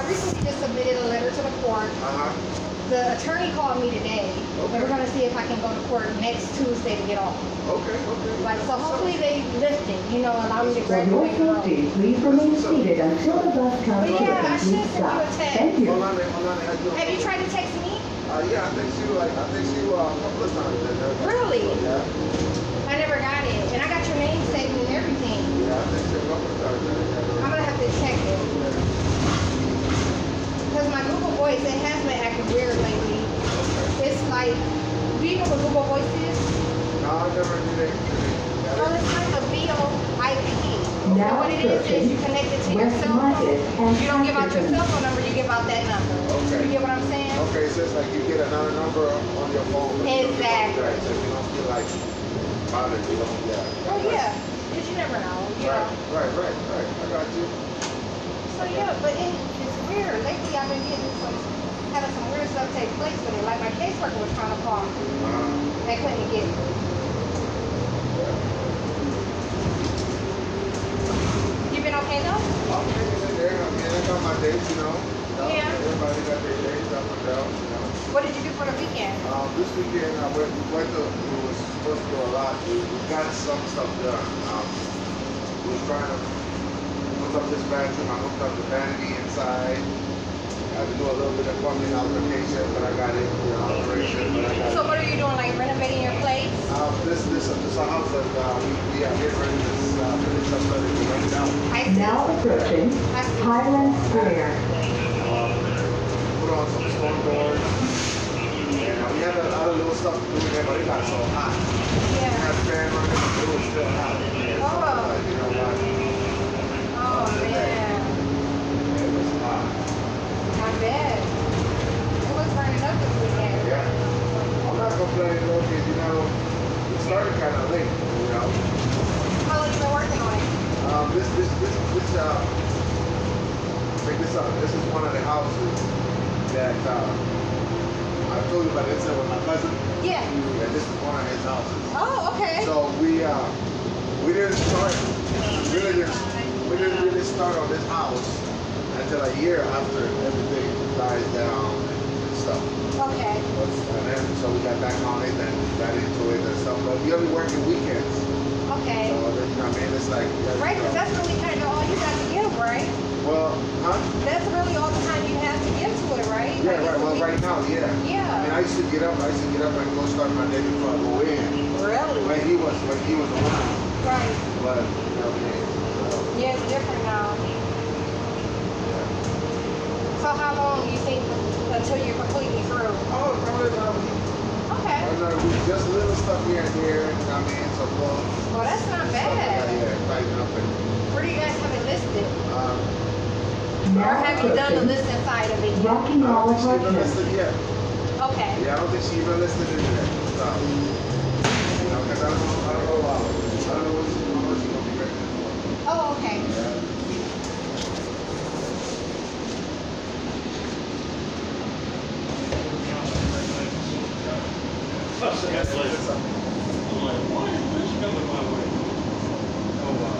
recently just submitted a letter to the court. The attorney called me today, and we're going to see if I can go to court next Tuesday to get off. Okay. Like, so hopefully they lift it, you know, allow me to graduate. Please remain seated until the bus comes to a complete stop. Thank you. Hold on. Have you tried to text me? Yeah, I think you a couple of times. Really? Yeah. I never got it, and I got your name saved and everything. Yeah, I think you a couple of times. I'm gonna have to check it. Because my Google Voice, it has been acting weird lately. It's like, do you know what Google Voice is? No, I never did it. Well, it's like a VoIP. And what it is you connect it to your cell phone. You don't give out your cell phone number, you give out that number. Okay. You get what I'm saying? Okay, so it's like you get another number on your phone. Exactly. Right, so you don't feel like bothered, you don't, yeah. Oh, yeah. Because you never know, you know. Right. I got you. So, yeah, but it's weird. Lately, I've been having some weird stuff take place with it. Like my caseworker was trying to call me. They couldn't get it. You been okay though? I'm hanging in there. I mean, I got my dates, you know. Yeah. Everybody got their dates up and down, you know. What did you do for the weekend? This weekend, we was supposed to do a lot. We got some stuff done. We was trying to hook up this bathroom. I hooked up the vanity inside. I had to do a little bit of plumbing altercation, but I got it, operation, but I got it. So what are you doing, like renovating your place? This is a house that we are getting ready to finish up, ready to rent it out. Now approaching Highland Square. Put on some storm doors. And we had a lot of little stuff to do in there, but it got so hot. Yeah. We had a fan running, it was still hot. Yeah, so you know what? Oh, man. It was hot. I bet. It was burning up this weekend. Yeah. I'm not complaining though, because it started kind of late, How long have you been working on it? Check this out. This is one of the houses that I told you about the incident with my cousin. Yeah. Yeah, this is one of his houses. Oh, okay. So we didn't start. We didn't really start on this house until a year after everything dies down and stuff. Okay. And then so we got back on it and got into it and stuff. But we only working weekends. Okay. So you know what I mean? It's like right, because that's really kind of all you got to give, right? Well, huh? That's really all the time you have to give to it, right? Yeah, right. Well, right now, yeah. Yeah. I mean, I used to get up and go start my day before I go in. Really? When he was around. Right. But you know what I mean? Yeah, it's different now. So how long do you think until you're completely through? Oh, probably about a week. Okay. Just little stuff here and there, you know what I mean? So close. Well, that's not bad. Yeah, tighten up and. Where do you guys have it listed? Now or have you done the listing side of it yet? Rocky Mall I don't think she even Apartments. listed yet. Okay. Yeah, I don't think she even listed it yet. So, because I don't know what she's gonna be ready for. Oh, okay. Yeah. Congratulations. I'm like, why is this coming my way? Oh, wow.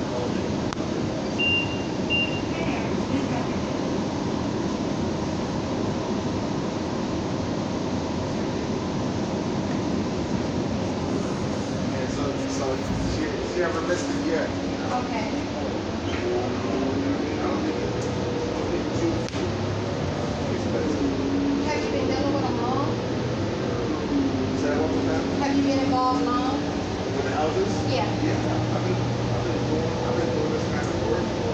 So she ever missed it yet. Okay. I don't think it's too expensive. Have you been dealing with them long? Is that what was that? Have you been involved long? With the houses? Yeah. Yeah. I've been doing this kind of work for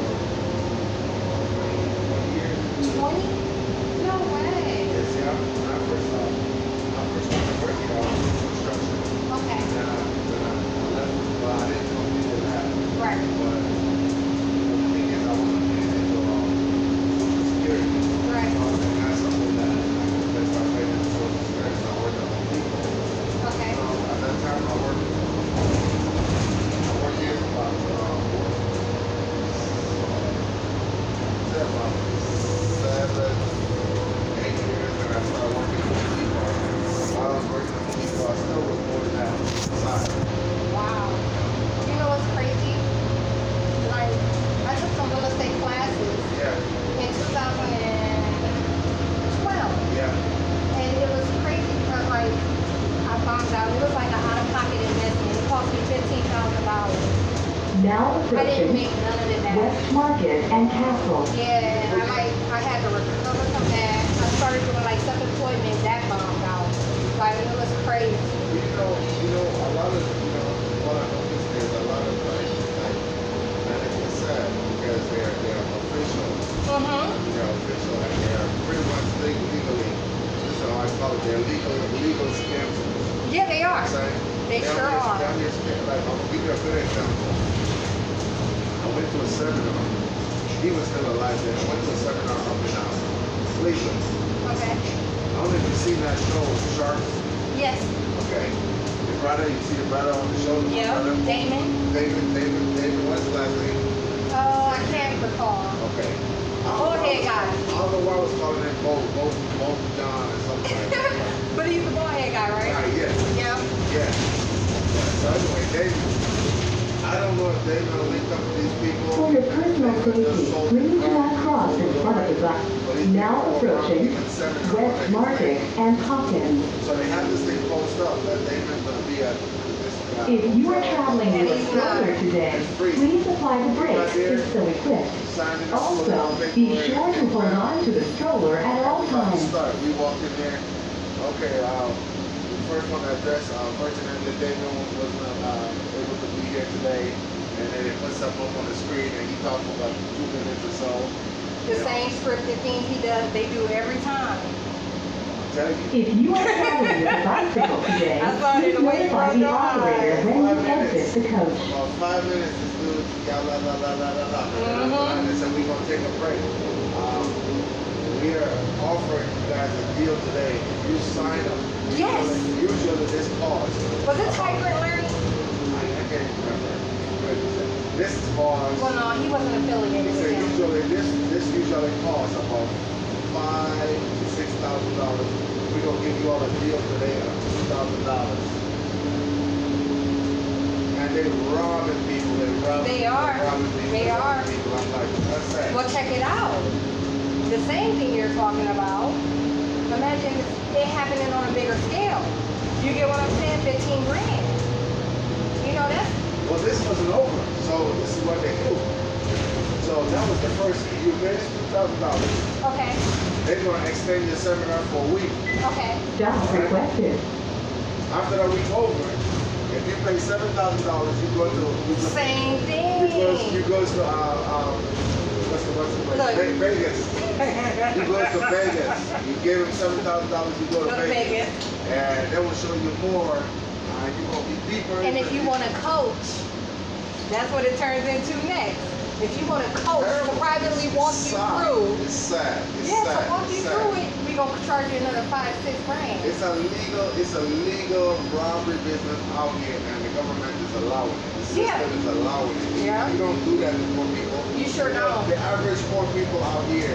20 years. 20? No way. Yes, yeah. When I first started working on construction. Okay. Then I left. Well, I didn't know people that. Right. But the thing is, I wasn't paying into Social Security. Right. And that's something that I started paying into Social Security. So I worked on people. Okay. At that time, I worked here for about 7, 8 years, and I started working on the car. While I was working on the car, I still was more than that inside. Wow. You know what's crazy? Like, I took some real estate classes Yeah. in 2000. and Castle. Yeah, I had to recover from that. I started doing like self-employment, that bombed out. Like it was crazy. A lot of, what I noticed is a lot of and it's sad because they're official. They're official and they're pretty much legally, this is how I call it, they're legal scams. Yeah, they are. They sure are. Down here, like, I'll give you a good example. I went to a seminar. He was still alive then. I went to a seminar up in Cleveland. Okay. I don't know if you've seen that show, Sharks. Yes. Okay. The brother, you see the brother on the show? Yeah. Damon. David, what's his last name? I can't recall. Okay. Bald head guy. I don't know why I was calling him Bo John or something like that. But he's the bald head guy, right? Yeah. Yeah. So anyway, David, I don't know if David will link up with these people. For your personal safety, please do not cross in front of the bus. Now approaching West Market and Hawkins. So they have this thing posted up that David's going to be at this guy. If you are traveling with a stroller today, please apply the brakes if so equipped. Also, be sure to hold on to the stroller at all times. We walked in there. Okay, first one address, unfortunately David wasn't able to be here today, and then it puts up on the screen and he talked for about 2 minutes or so. The same scripted thing he does, they do every time. If you are traveling with a bicycle today, please notify the operator when you exit the coach. About 5 minutes, this dude, and they said we're going to take a break. We are offering you guys a deal today. If you sign up, Yes. usually this costs. Was it Tiger Larry? I can't remember. This costs. Well, no, he wasn't affiliated with him. This usually costs about $5,000 to $6,000. We're gonna give you all a deal today of $2,000. And they're robbing people. They are. They are. People. I'm like, that's sad. Well, check it out. The same thing you're talking about. Imagine it happening on a bigger scale. You get what I'm saying? 15 grand. You know that's. Well, this wasn't over, so this is what they do. So that was the first. You finished $2,000. Okay. They're gonna extend your seminar for a week. Okay. Stop requested. After that week over, if you pay $7,000, you go to Same thing. You go to what's the place? Vegas. You go to Vegas. You give them $7,000. You go to Vegas, and they will show you more. You're gonna be deeper. And if you want to coach, that's what it turns into next. If you want to coach, to privately walk you through. It's sad. To walk you through it, we gonna charge you another $5-6 grand. It's a legal robbery business out here, and the government is allowing it. The system is allowing it. Yeah. You don't do that to poor people. You sure don't. The average poor people out here,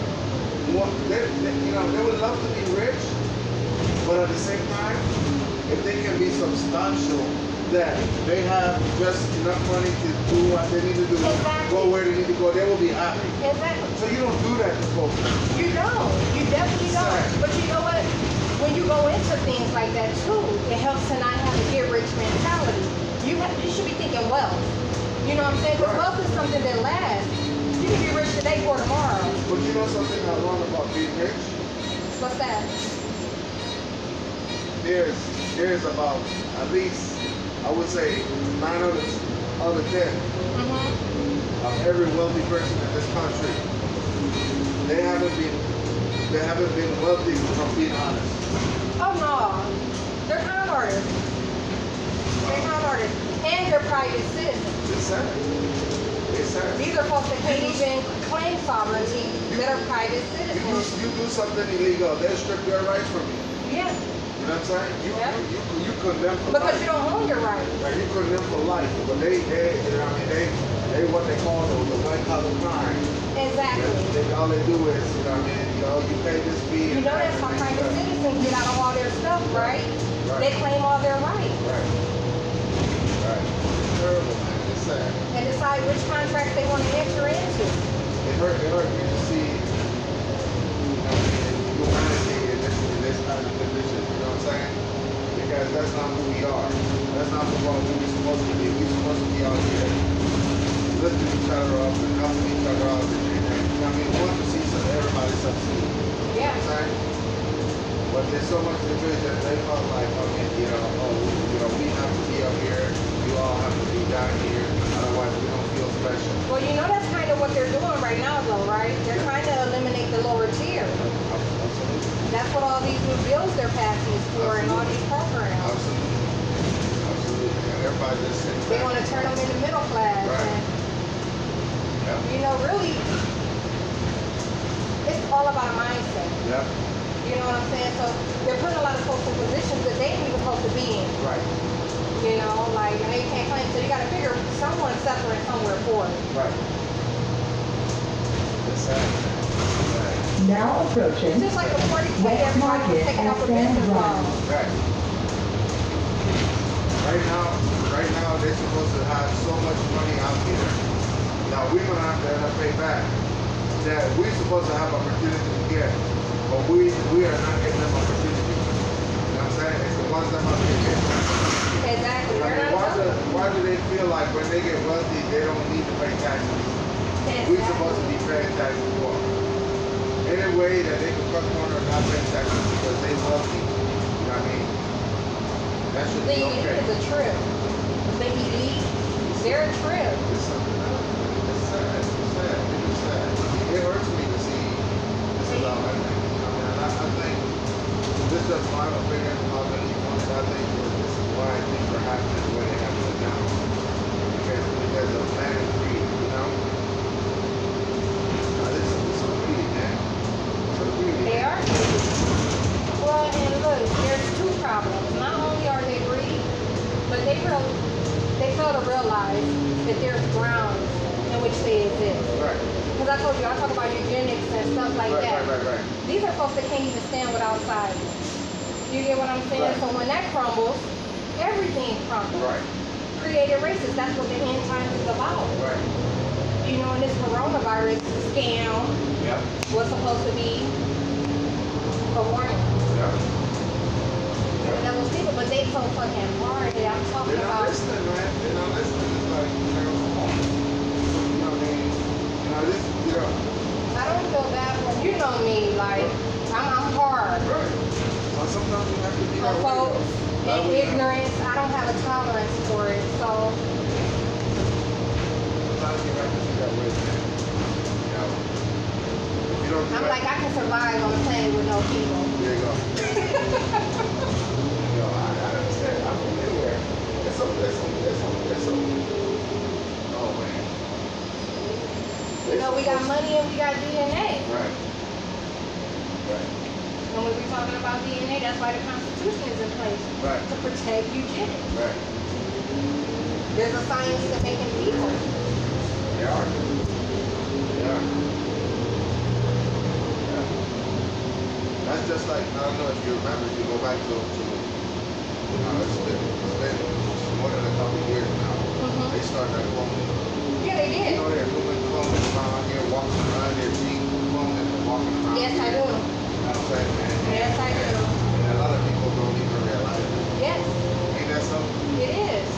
they would love to be rich, but at the same time, if they can be substantial, that they have just enough money to do what they need to do, go where they need to go, they will be happy. Exactly. So you don't do that to folks. You don't. You definitely don't. But you know what? When you go into things like that too, it helps to not have a get-rich mentality. You should be thinking wealth. You know what I'm saying? Because wealth is something that lasts. You can be rich today or tomorrow. But you know something I learned about being rich? What's that? There's about at least, I would say, 9 out of 10 of every wealthy person in this country. They haven't been wealthy from being honest. Oh no, they're con artists. They're con artists, and they're private citizens. It's sad. It's sad. These are folks that can't even claim sovereignty that are private citizens. You do something illegal, they'll strip your rights from you. Yeah. You know what I'm saying? You condemn for because life. you don't own your rights. Like you condemn for life, but they what they call the white collar crime. Exactly. All they do is, you pay this fee. You know that's how private citizens get out of all their stuff, right? They claim all their rights. Right. It's terrible, man. It's sad. And decide which contracts they want to enter into. It hurt me to see, humanity in this kind of condition. You know what I'm saying? Because that's not who we are. That's not the world we're supposed to be. We're supposed to be out here lifting each other up and helping each other out. And I mean, want to see everybody succeed. Yeah. You know what I'm saying? But there's so much division. They felt like, okay, you know, we have to be up here. You all have to be down here. Otherwise, we don't feel special. Well, you know that's kind of what they're doing right now, though, right? They're trying to eliminate the lower tier. Absolutely. That's what all these new bills they're passing for and all these programs. Absolutely. Absolutely. And everybody just sitting They back. want to turn them into middle class. Right. And, Yep. you know, really, it's all about a mindset. Yep. You know what I'm saying? So they're putting a lot of folks in positions that they ain't even supposed to be in. Right. You know, like, and they can't claim, so you got to figure someone's suffering somewhere for it. Right. It's sad. It's sad. Now approaching It's just like the 40K West everybody was Market taking up a and San business Juan. loan. Right. Right now, they're supposed to have so much money out here. Now we're gonna have to end up pay back. That we're supposed to have opportunity to get, but we are not getting them opportunity. You know what I'm saying? It's the ones that have to get. Exactly. I They're mean, not why do they feel like when they get wealthy, they don't need to pay taxes? We're supposed to be paying taxes for. Any way that they can cut corners and not pay taxes because they wealthy. You know what I mean? That should The be elite okay. is a trip. The elite, they're a trip. It's something else. It's sad. It's sad. It's sad. It hurts me to see this is how I think. I mean, I think this is just my opinion. I think this is why things are happening the way they happen now. Because of man and greed, you know? This is so greedy, man. So greedy. They are greedy. Well, and look, there's two problems. Not only are they greedy, but they fail to realize that there's grounds in which they exist. Right. Because I told you, I talk about eugenics and stuff like that. Right. These are folks that can't even stand without science. You get what I'm saying? Right. So when that crumbles, everything crumbles. Right. Created races, that's what the end times is about. Right. You know, and this coronavirus scam Yep. was supposed to be a warning. Yep. And those people, but they so fucking hard. I'm talking They're not about. listening, man. They're not listening. It's like, you know, come on. You know what I mean? You know, this, you know. I don't feel bad for you. Know me, like I'm hard. Right. Well, sometimes you have to be For that way. folks That in way, ignorance, I don't have a tolerance for it. So sometimes you have to be that way, man. You know, if you don't do I'm that, like I can survive on a planet with no people. there you go. You know, I understand. I'm from anywhere. There's some. Oh, man. You know, we got money and we got DNA. Right. Right. When we were talking about DNA, that's why the Constitution is in place. Right. To protect eugenics. Right. There's a science to making people. They are. They are. Yeah. That's just like, I don't know if you remember, if you go back to you know, it's been more than a couple of years now. Mhm. They started that cloning. Yeah, they did. You know, they're doing cloning around here, walking around their team, cloning and walking around Yes, I here. do. You know what I'm saying? Yes, I do. And a lot of people don't even realize it. Yes, Ain't that something? it is.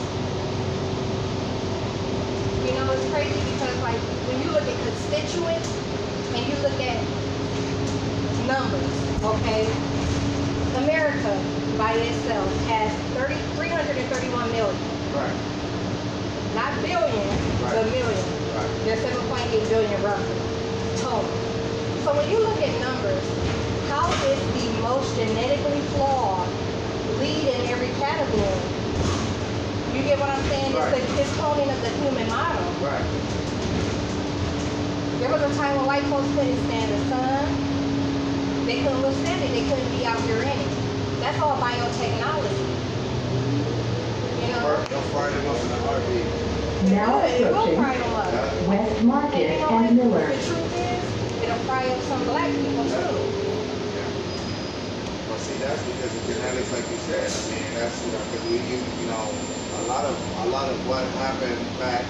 You know, it's crazy because, like, when you look at constituents and you look at numbers, okay? America by itself has 331 million. Right. Not billion, Right. but million. Right. There's 7.8 billion roughly total. So when you look at numbers, how is the most genetically flawed lead in every category? You get what I'm saying? Right. It's cloning of the human model. Right. There was a time when white folks couldn't stand the sun. They couldn't withstand it. They couldn't be out here in it. That's all biotechnology. You know? They'll fry them up in a heartbeat. Now It will approaching fry them up. West And Market you know and what? Miller. The truth is, it'll fry up some black people too. Yeah. Well, see, that's because of genetics, like you said. I mean, that's, you know, because you know, a lot of what happened back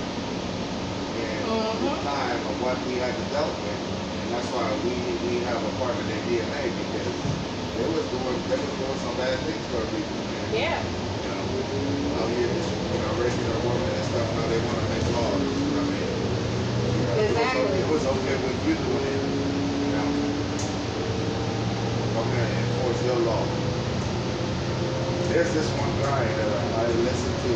in time of what we had to dealt with, and that's why we have a part of their DNA because they was doing some bad things to our people. Man. Yeah. You know, out here, just, you know, regular women and stuff. Now they want to make laws. You know what I mean? Exactly. It was okay with you doing it. You know, come here and enforce your law. There's this one guy that I listened to.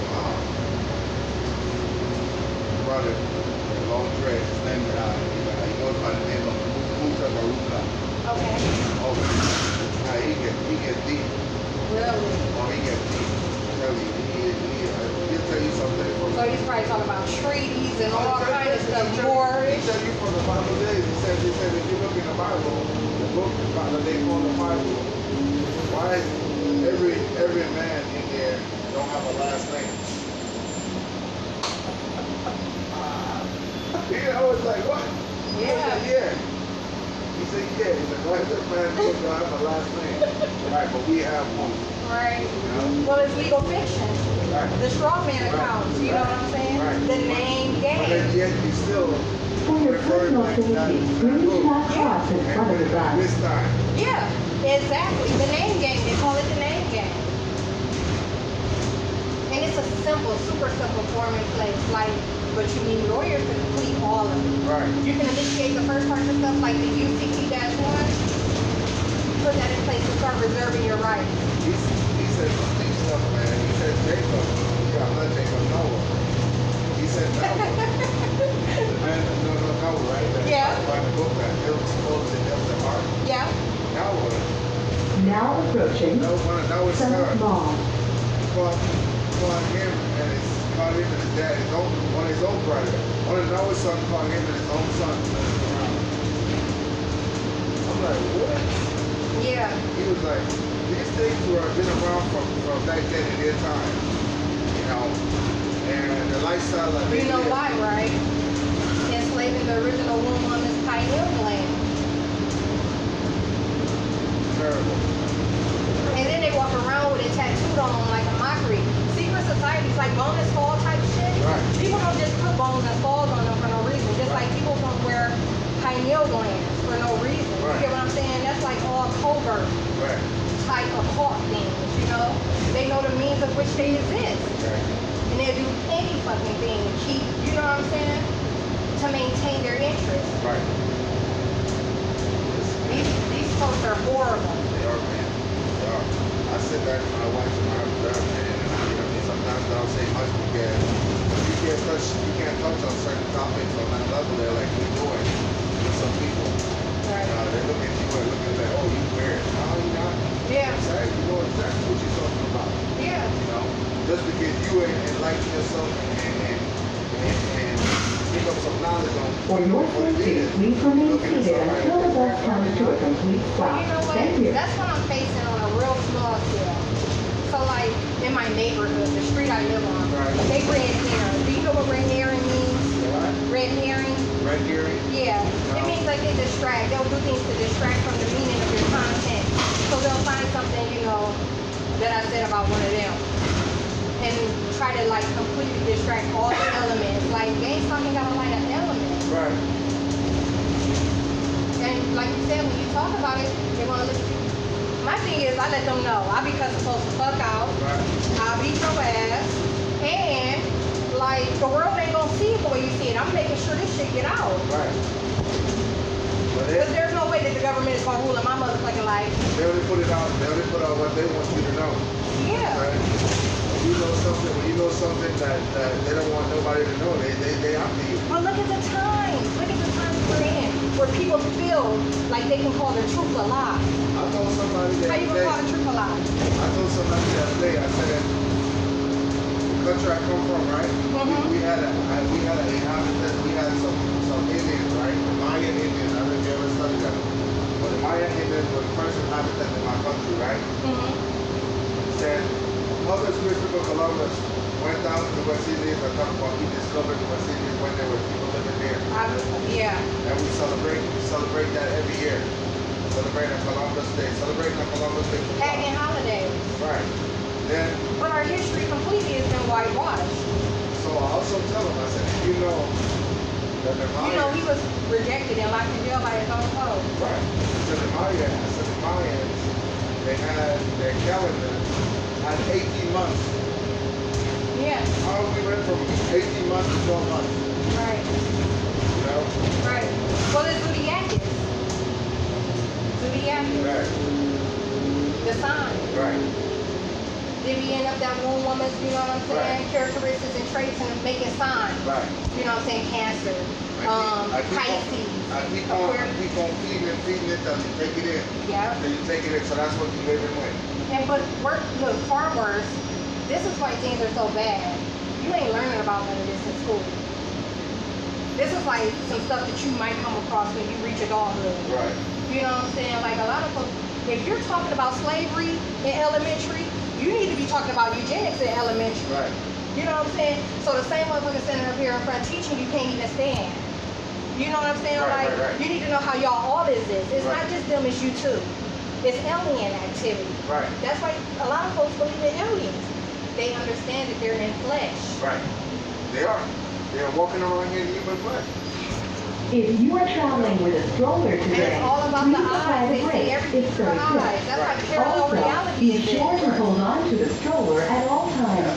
Brother, long dread. His name he goes by the name of Muta Baruka. Okay. Oh, now he get deep. Really? Oh, he get deep. I tell you, he'll tell you something. So he's probably talking about treaties and all kind of stuff. More. He tell you from the Bible days. He said if you look in the Bible, the book that they call the Bible, why is every man in there don't have a last name? I was like, what? Yeah. Like, yeah. He said, yeah. He said, why is every man don't have a last name? Right, but we have one. Right. You know? Well, it's legal fiction. Right. The straw man accounts, you know what I'm saying? Right. The name But then game. yet you still For your personal safety, please do not cross in front of the bus. this time. Yeah, exactly. The name game. They call it the name game. And it's a simple, super simple form in place. Like, but you need lawyers to complete all of it. Right. You can initiate the first part of stuff like the UCC-1. Put that in place to start reserving your rights. He said some deep stuff, man. He said Jacob. Yeah, I'm not Jacob, Noah. He said Noah. The man that Noah, right? That Yeah. By the book that built souls and built the heart. Yeah. Noah. Now approaching Noah's son. Summit Mall. Called him and his dad, one of his own brother. One of Noah's sons called him and his own son. I'm like, what? Yeah. He was like, these things were been around from back then in their time, you know, and the lifestyle that they You know live. why, right? Enslaving the original woman on this pioneer land. Terrible. And then they walk around with it tattooed on them like a mockery. Secret societies like bone and skull type shit. Right. People don't just put bones and skulls on them for no reason. Just like people don't wear pineal glands for no reason. Right. You get what I'm saying? That's like all covert Right. type of cult things, you know? They know the means of which they exist. Right. And they'll do any fucking thing to keep, you know what I'm saying? To maintain their interest. Right. These folks are horrible. They are, man. They are. I sit back with my wife and my brother, and sometimes I don't say much because you can't touch on certain topics on that level there like we're doing with some people. Right. They look at you and look at like, oh, you weird. No, you're not. Yeah. Exactly. You know exactly what you're talking about. Yeah. You know, just because you enlighten yourself and pick up some knowledge on For your what it safety, is. please remain Look at seated somebody until the bus that's comes to a complete Well, stop. you know what? Thank you. That's what I'm facing on a real small scale. So like in my neighborhood, the street I live on, Right. they red herring. Do you know what red herring means? What? Red herring? Red herring? Yeah. No. It means like they distract. They'll do things to distract from the meaning of your content. So they'll find something, you know, that I said about one of them. And try to like completely distract all the elements. Like Game's talking got a lot of elements. Right. And like you said, when you talk about it, they want to listen to you. My thing is, I let them know. I be cussing folks the fuck out. Right. I'll beat your ass. And, like, the world ain't gonna see it the way you see it. I'm making sure this shit get out. Right. But Because there's no way that the government is gonna rule in my motherfucking life. they only put it out. They only put out what they want you to know. Yeah. Right? When you know something that they don't want nobody to know, they after you. But look at the times. Look at the times we're in. Where people feel like they can call the truth a lie. I told somebody How you gonna call the truth a lie? I told somebody the other day, I said, the country I come from, right? Mhm. We had inhabitants, we had some Indians, right? The Mayan Indians, I don't know if you ever studied that. But the Mayan Indians were the first inhabitants in my country, right? Said, others Christopher Columbus went down to the West Indies and talked about he discovered the West Indies when there were people living there. Yeah. And we celebrate that every year. Celebrating Columbus Day. Celebrating Columbus Day. Pagan holidays. Right. Then, But our history completely has been whitewashed. so I also tell him, I said, you know that the Mayans. You know, he was rejected and locked in jail by his own code. Right. So the Mayans, they had their calendar had 18 months. Yeah. How we went from 18 months to 12 months. Right. You know? Right. Well, it's Zodiacus. Zodiacus. Right. The sign. Right. They be end up that one woman's, you know what I'm saying, Right. characteristics and traits and making signs. Right. You know what I'm saying, Cancer, Pisces. I keep on feeding it till you take it in. Yeah. Till you take it in, so that's what you live in with. And but look, far worse, this is why things are so bad. You ain't learning about none of this in school. This is like some stuff that you might come across when you reach adulthood. Right. You know what I'm saying? Like a lot of folks, if you're talking about slavery in elementary, you need to be talking about eugenics in elementary. Right. You know what I'm saying? So the same motherfucker standing up here in front teaching you can't even stand. You know what I'm saying? Right, Like, right. you need to know how y'all all is this. It's Right. not just them, it's you too. It's alien activity. Right. That's why a lot of folks believe in aliens. They understand that they're in flesh. Right. They are. They are walking around here in human flesh. If you are traveling with a stroller And today, it's all about please the apply eyes. the They see brakes. everything It's through very the eyes. quick. That's Right. like parallel Also, reality be is sure this. to hold on to the stroller at all times.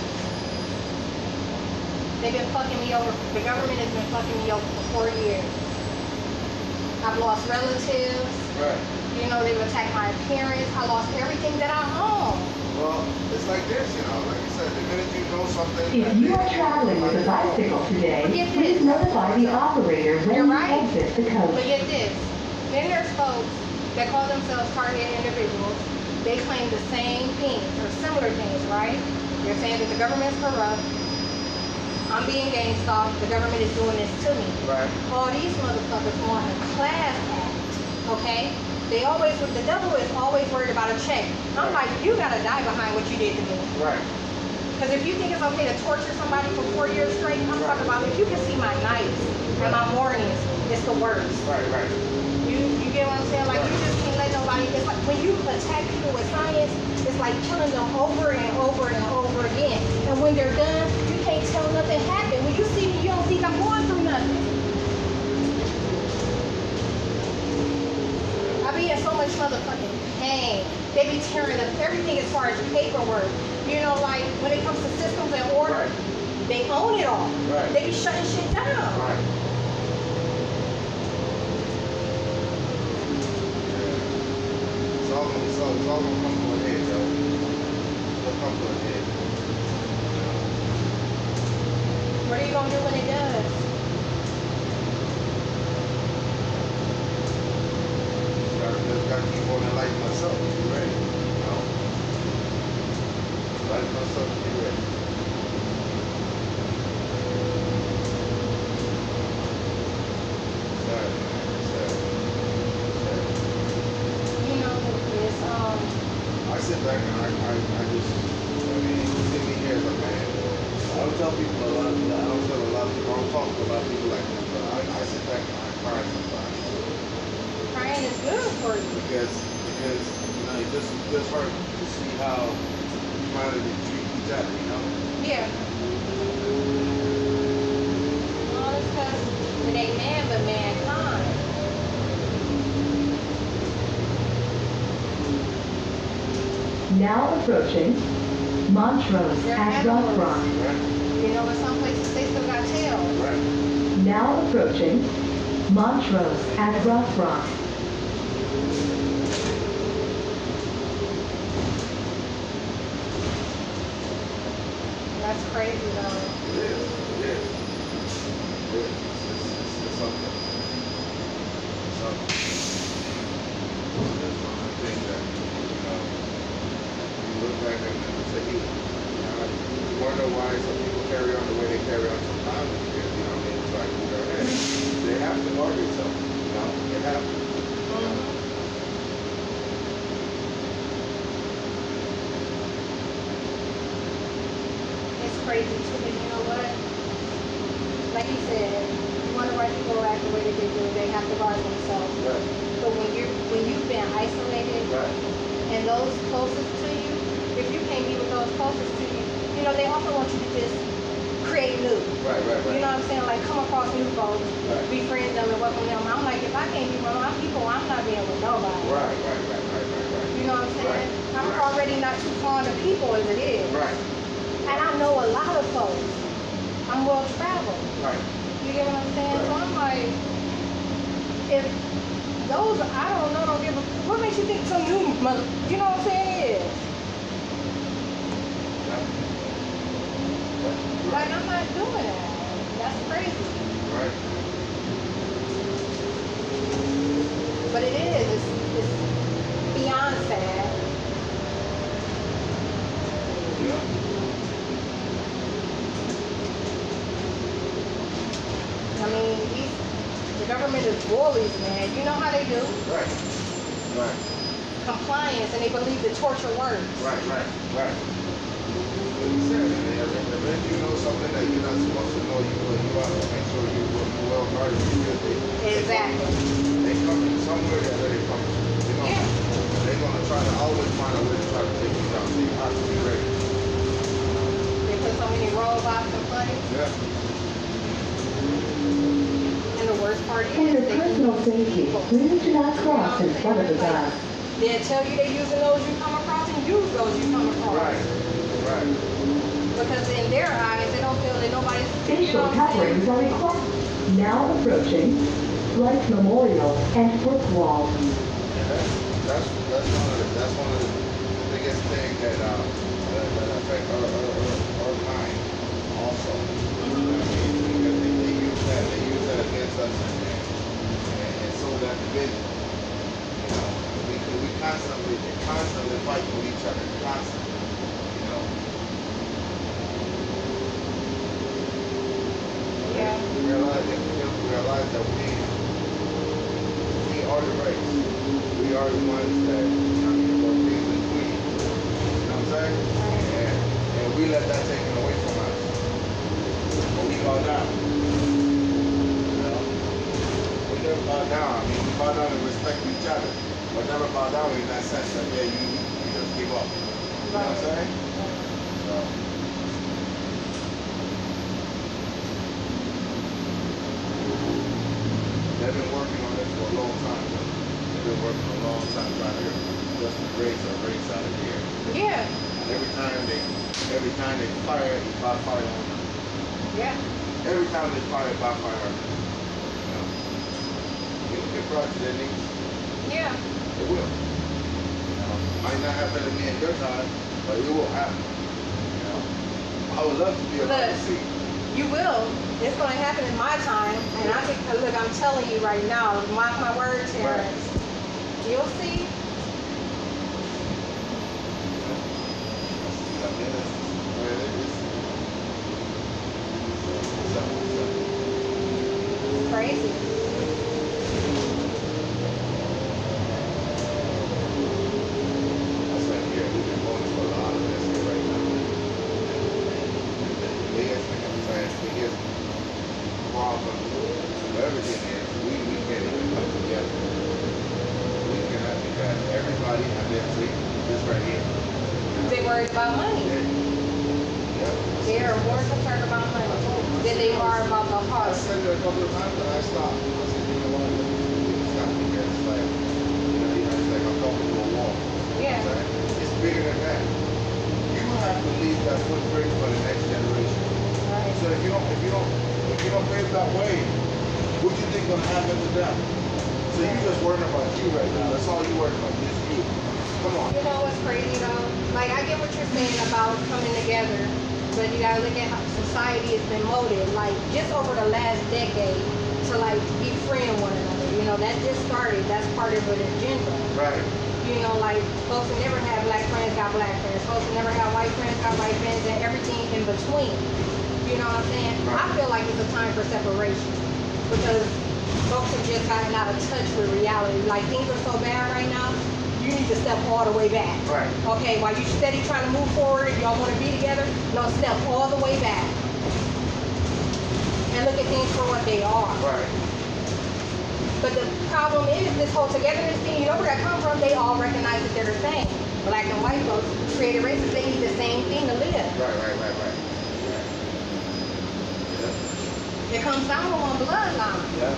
They've been fucking me over. The government has been fucking me over for 4 years. I've lost relatives. Right. You know, they've attacked my appearance. I lost everything that I own. Well, it's like this, you know, like you said, the minute you know something. If you are traveling with a bicycle today, please notify the operator when You're you right. exit the But coach. get this. Then there's folks that call themselves targeted individuals. They claim the same things or similar things, right? They're saying that the government's corrupt. I'm being gang stalked. The government is doing this to me. Right. All these motherfuckers want a class act, okay? The devil is always worried about a check. I'm like, you gotta die behind what you did to me. Right. Because if you think it's okay to torture somebody for 4 years straight, I'm talking about if you can see my nights and my mornings, it's the worst. Right. Right. You get what I'm saying? Like, you just can't let nobody, it's like when you attack people with science, it's like killing them over and over and over again. And when they're done, you can't tell nothing happened. When you see me, you don't think I'm going through nothing. I be in so much motherfucking pain. They be tearing up everything as far as paperwork. You know, like when it comes to systems and order, Right. they own it all. Right. They be shutting shit down. Right. It's all gonna come to an end, yo. It'll come to an end. What are you gonna do when it does? Just gotta keep on enlightening myself to be ready. You know? Enlighten myself to be ready. Sorry, man. Sorry. You know, it's I sit back and I just, I mean, sit me here as a man. I don't tell people a lot of people, I don't tell a lot of people, I don't talk to a lot of people like this, but I sit back and I cry sometimes. crying is good for you. Because you know, it just hurt to see how humanity treats each other, you know? Yeah. Well, it's because it ain't man but mankind. Now approaching Montrose They're at animals. Rockfront. Right? You know, in some places they still got tails. Right. Now approaching Montrose at Rockfront. That's crazy though. It is. It is. It is. It's something. It's something. That's one of the things that, you know, you look back and say, you wonder why some people carry on the way they carry on sometimes. Because, you know, it's like, you know, hey, they have to guard themselves. You know, they have to. You know? It's crazy too, but you know what? Like you said, you wonder why people act the way that they do. They have to guard themselves. Right. But when you've been isolated, Right. and those closest to you, if you can't be with those closest to you, you know, they also want you to just create new. Right. You know what I'm saying? Like come across new folks, Right. befriend them and welcome them. I'm like, if I can't be with my people, I'm not being with nobody. Right. You know what I'm saying? Right. I'm already not too fond of people as it is. Right. And I know a lot of folks. I'm well traveled. Right. You get what I'm saying? So I'm like, if those, I don't know, don't give a, what makes you think some new mother, you know what I'm saying, is? Like, I'm not doing that. That's crazy. Right. But it is. It's beyond sad. Yeah. I mean, the government is bullies, man. You know how they do? Right. Right. Compliance, and they believe the torture works. Right. Like you said, if you know something that you're not supposed to know, you have to make sure you're well guarded because Exactly. they come from somewhere that they come from. You know, Yeah. they're gonna try to always find a way to try to take you down. So you have to be ready. They put so many robots in place. Yeah. And the worst part For is your they personal safety, please do not cross in front of the bus. they'll tell you they're using those you come across and use those you come across. Right. Because in their eyes, they don't feel that nobody's, Facial coverings are required. Now approaching Light Memorial and Foot Wall. And that's one of the biggest things that affect our mind also. You know what I mean? Because they use that against us and so that division. You know, we constantly fight with each other, constantly. You know. yeah. We realize that we are the race. We are the ones that we're kings and queens. You know what I'm saying? And we let that taken away from us. But we bow down. You know? We never bow down. I mean, we bow down and respect each other. But never bow down in that sense that, yeah, you just give up. You know what I'm saying? So. They've been working on this for a long time. They've been working a long time trying to just race out of here. Yeah. And every time they fire, it's by fire on them. Yeah. Every time they fire, by fire on them. You know, it'll get brought to their knees. Yeah. It will. You know, might not happen to me in your time, but it will happen. You know, I would love to be able to see. You will. It's going to happen in my time. And I think, look, I'm telling you right now, mark my words, Terrence. Right. You'll see. It's crazy. Everything is, we can't even come together. We cannot, because everybody has their sleep this right here. They worried about money. Yeah. They are more concerned about money than they are about the heart. I said it a couple of times and I stopped. I said, you know what? It's not because it's like, it's like I'm talking to a wall. Yeah. It's bigger than that. You have to leave that footprint for the next generation. Right. So if you don't pave that way, what do you think gonna happen to them? So you just worrying about you right now. That's all you worrying about, just you. Come on. You know what's crazy though? Like, I get what you're saying about coming together, but you gotta look at how society has been molded, like just over the last decade, to like befriend one another. You know, that just started. That's part of an agenda. Right. You know, like folks who never had black friends got black friends. Folks who never had white friends got white friends, and everything in between. You know what I'm saying? Right. I feel like it's a time for separation because folks have just gotten out of touch with reality. Like, things are so bad right now, you need to step all the way back. Right. Okay, while you steady trying to move forward, y'all want to be together, no, step all the way back. And look at things for what they are. Right. But the problem is, this whole togetherness thing, you know where that comes from? They all recognize that they're the same. Black and white folks, created races, they need the same thing to live. Right. It comes down to one bloodline. Yeah.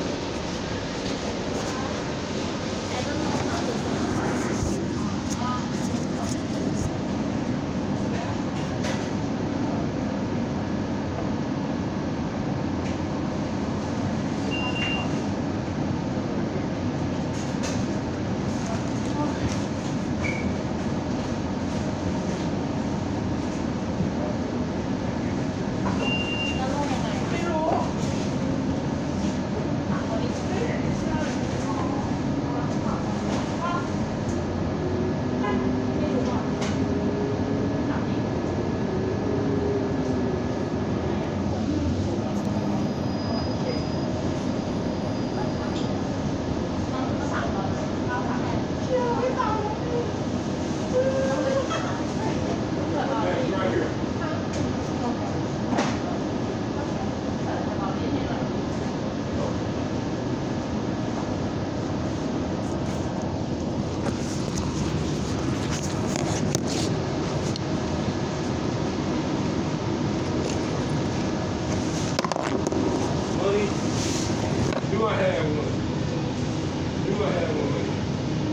I have one with you?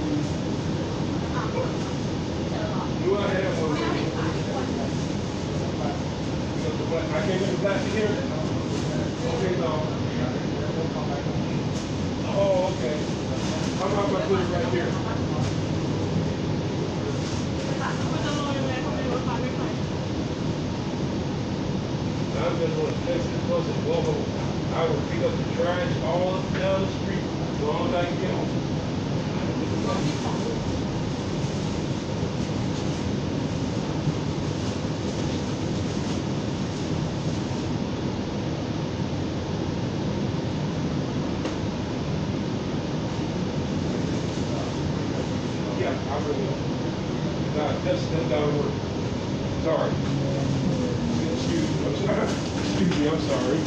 Do I have one with you? I can't get the plastic here? Okay, no. Oh, okay. How about if I put it right here? I'm just going to fix it plus it will. I will pick up the trash all up down the street as long as I can get home. Yeah, I really will. That's gotta work. Sorry. Excuse me, I'm sorry. Excuse me, I'm sorry.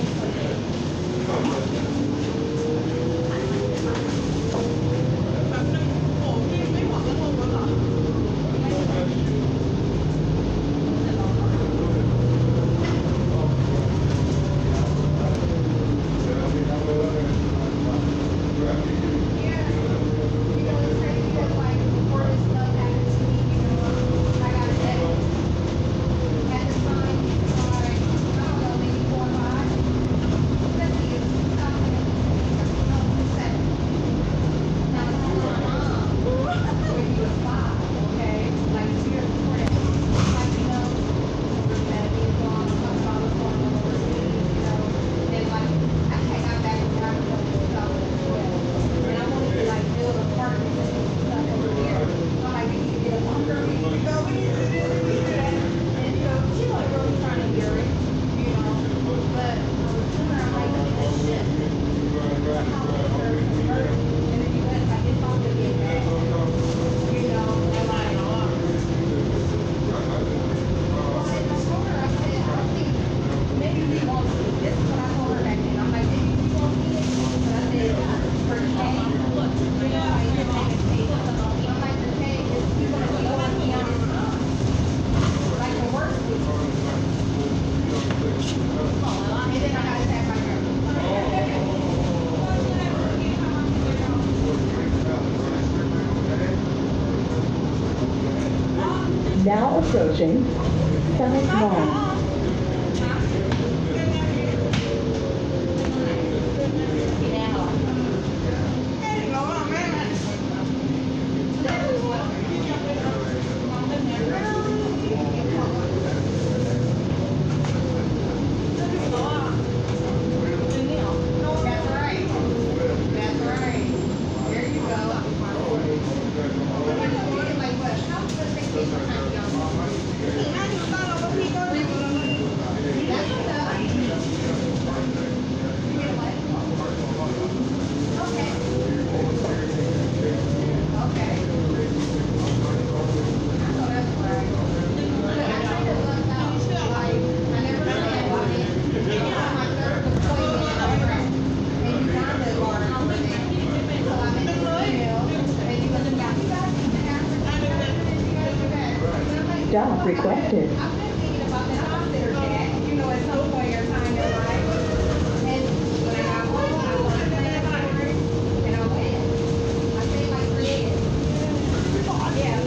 Now approaching Summit Mall. Stop requested. I've been thinking about that. I consider that. You know, at some point in your time in life. And when I got home, I was playing for it, and I went. I stayed like 3 years. Yeah.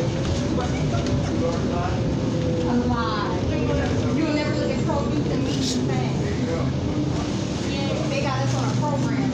A lot. You'll never look at produce and meat the same. They got us on a program.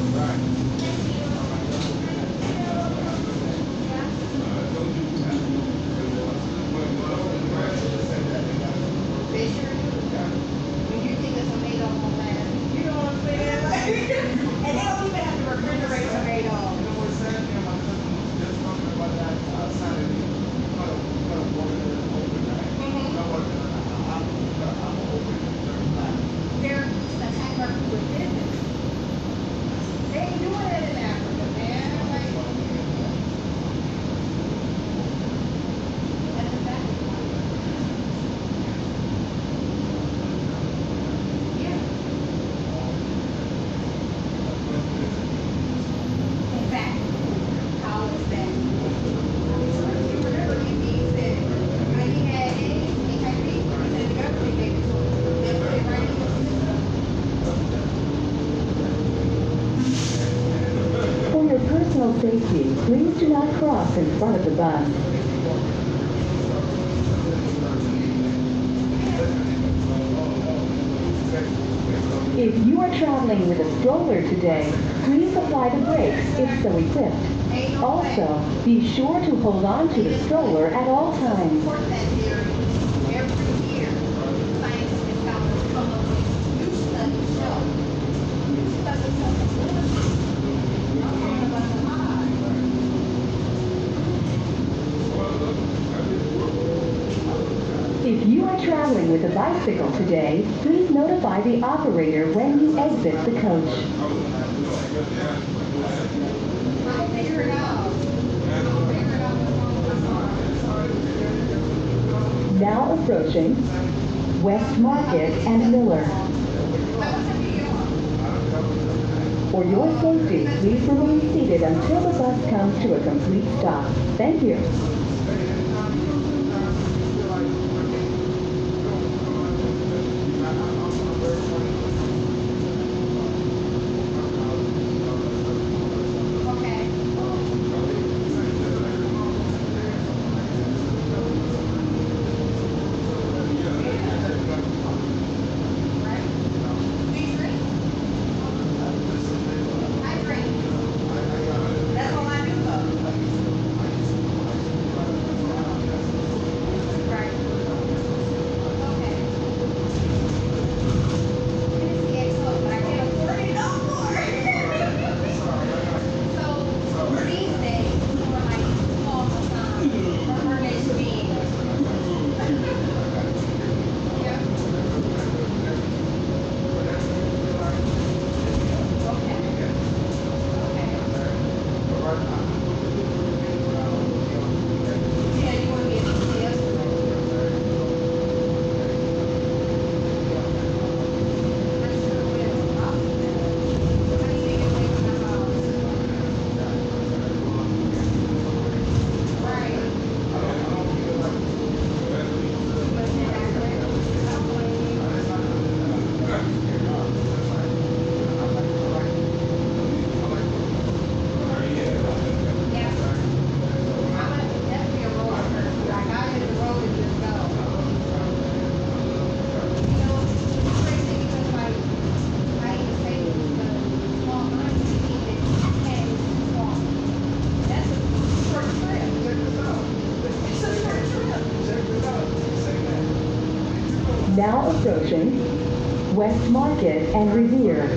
safety, please do not cross in front of the bus. If you are traveling with a stroller today, please apply the brakes if so equipped. Also, be sure to hold on to the stroller at all times. Every year, scientists and scholars come up with new studies show. If you are traveling with a bicycle today, please notify the operator when you exit the coach. I'll figure it out. Now approaching West Market and Miller. For your safety, please remain seated until the bus comes to a complete stop. Thank you. Now approaching West Market and Revere.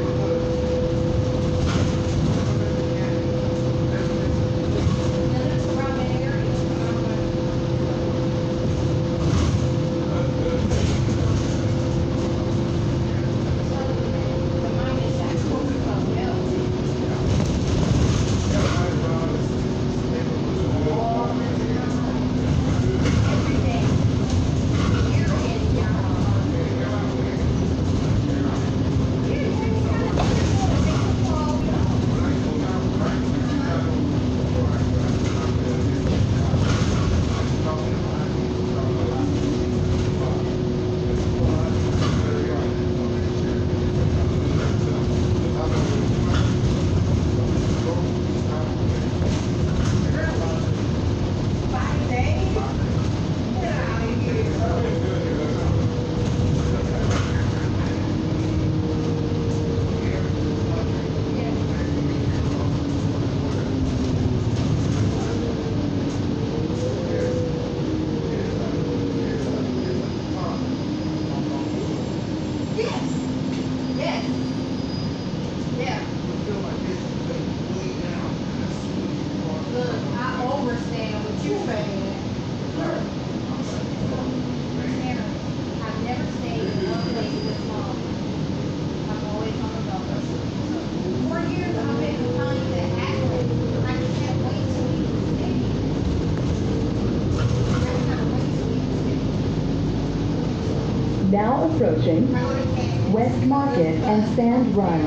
Now approaching West Market and Sand Run.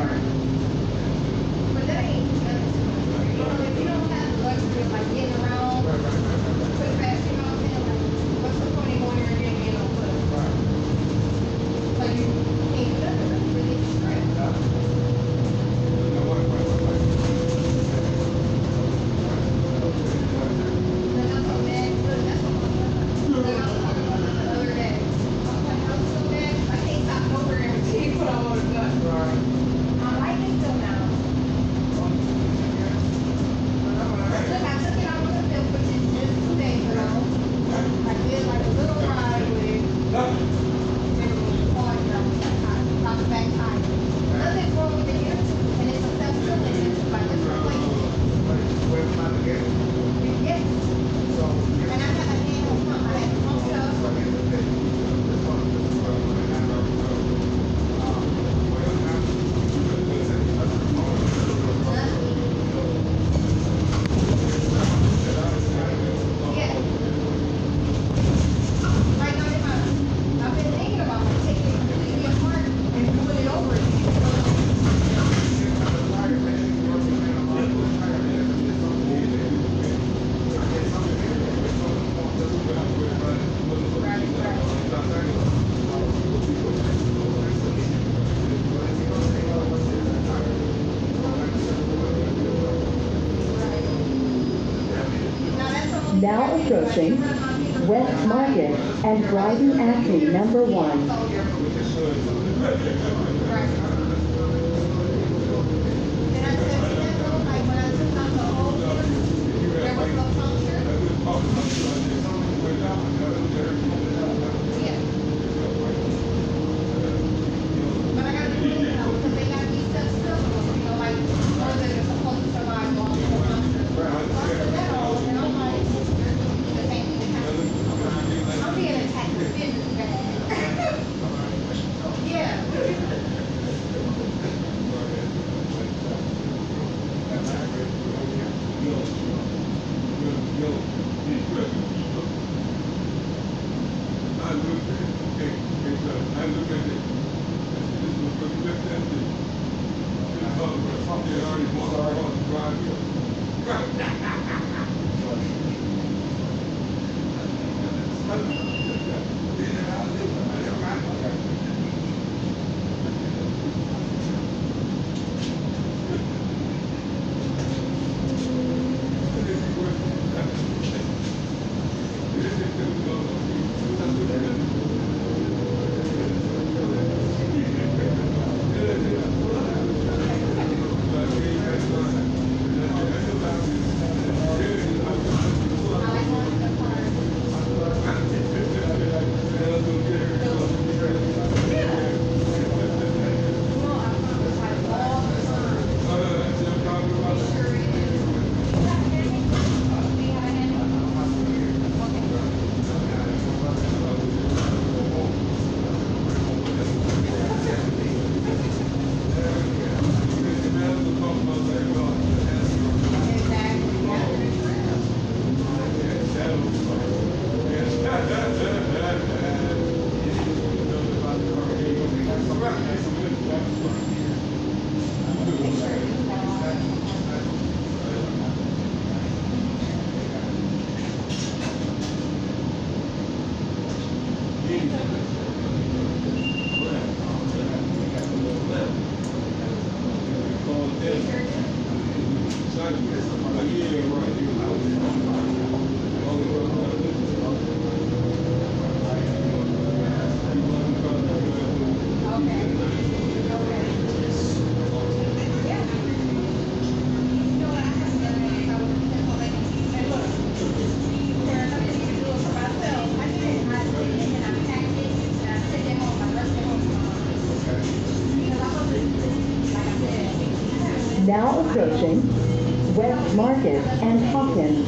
But that ain't, you know, if you don't have the luxury of like getting around quick fast, you know what I'm saying? Like, what's the point in going there and getting, you know, put so you can't do nothing, that's really stressed. Now approaching West Market and driving acne number 1. Now approaching West Market and Hawkins.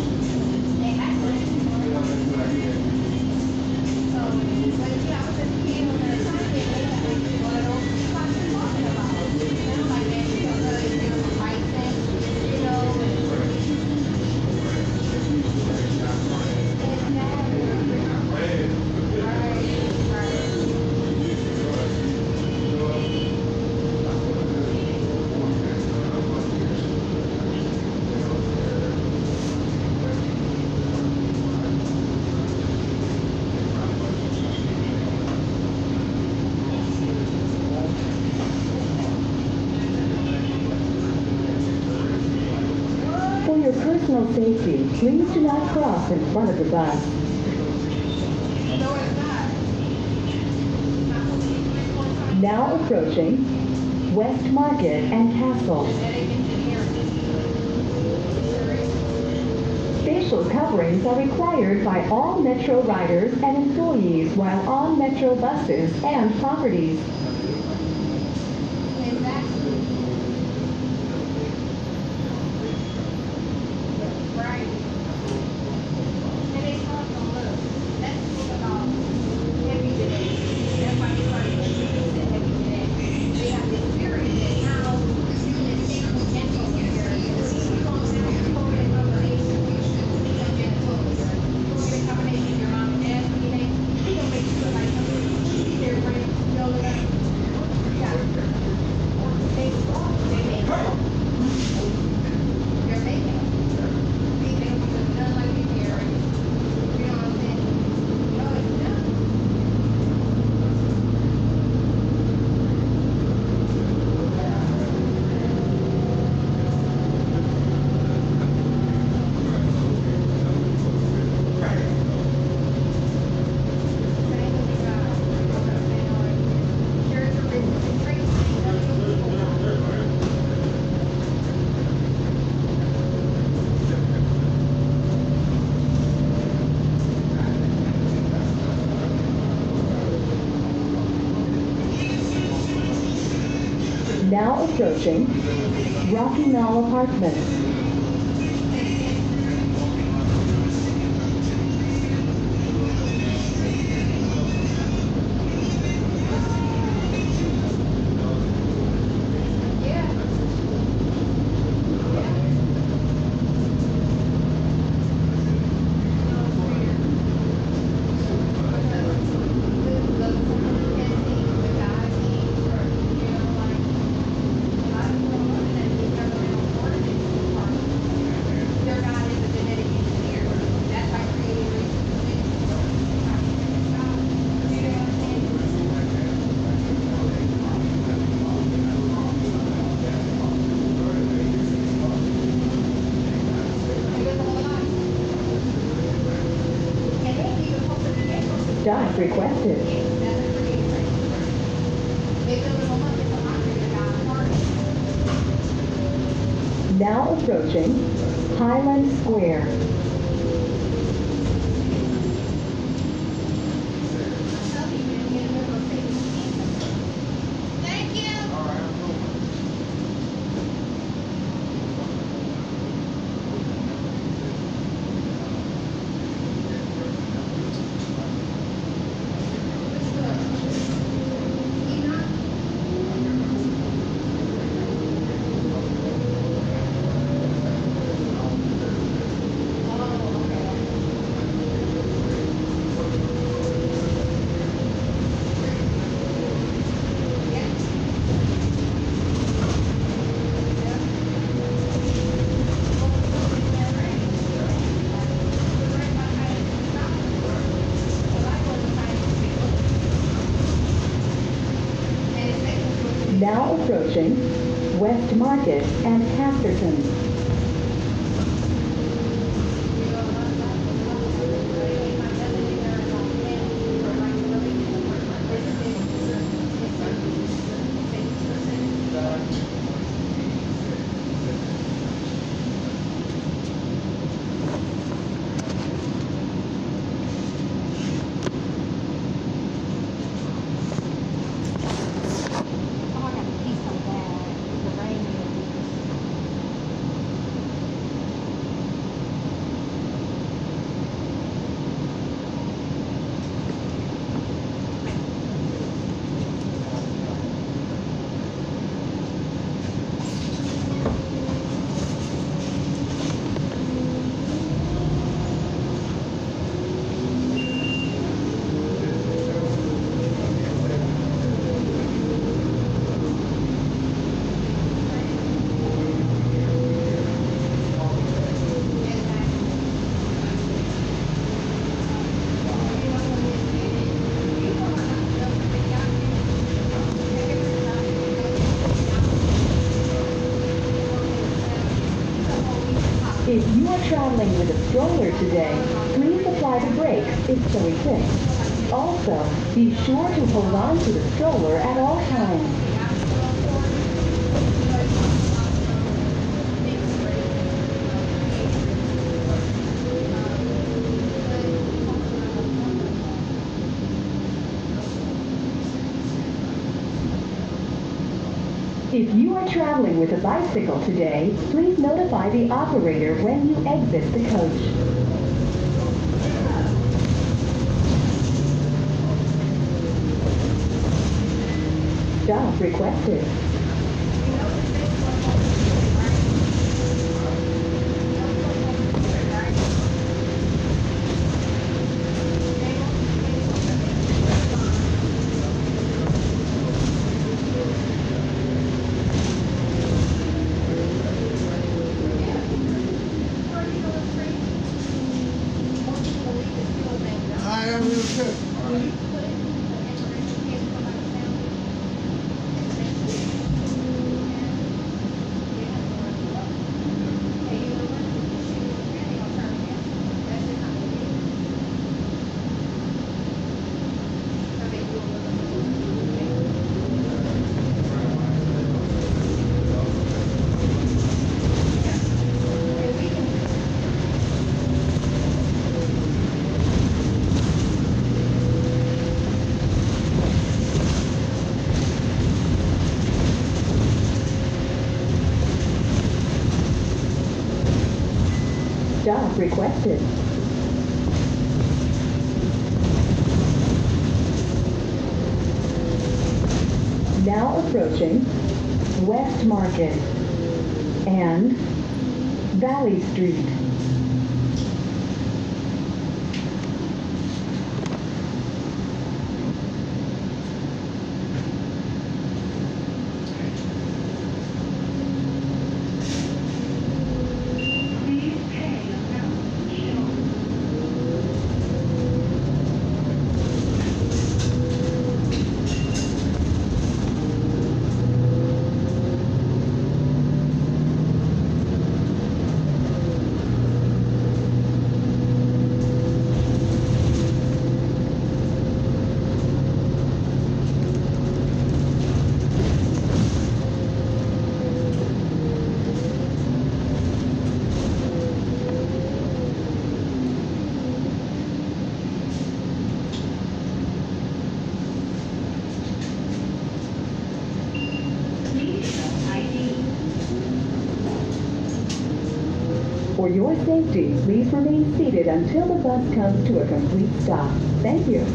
For your personal safety, please do not cross in front of the bus. Now approaching West Market and Castle. Facial coverings are required by all Metro riders and employees while on Metro buses and properties. Like, Now approaching Rocky Knoll Apartments. Stop requested. Now approaching Highland Square. Now approaching West Market and Casterton. If you are traveling with a stroller today, please apply the brakes if so equipped. Also, be sure to hold on to the stroller at all times. If you are traveling with a bicycle today, please notify the operator when you exit the coach. Stop requested. Stop requested. Now approaching West Market and Valley Street. For your safety, please remain seated until the bus comes to a complete stop. Thank you.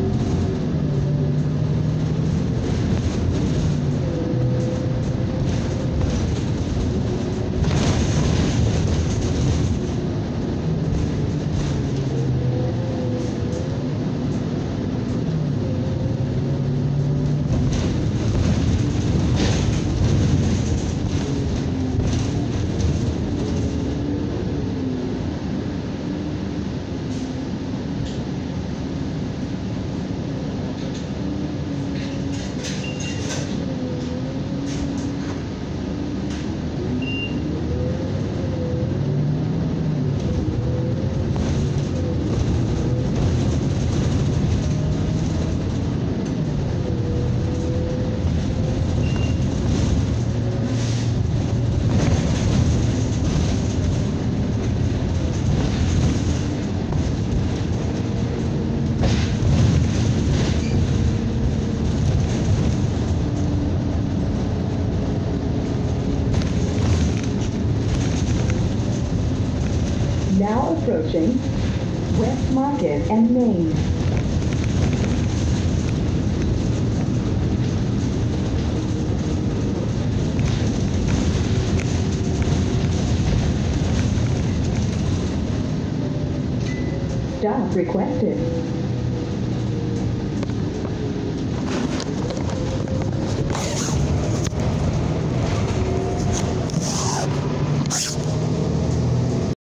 Now approaching West Market and Main. Stop requested.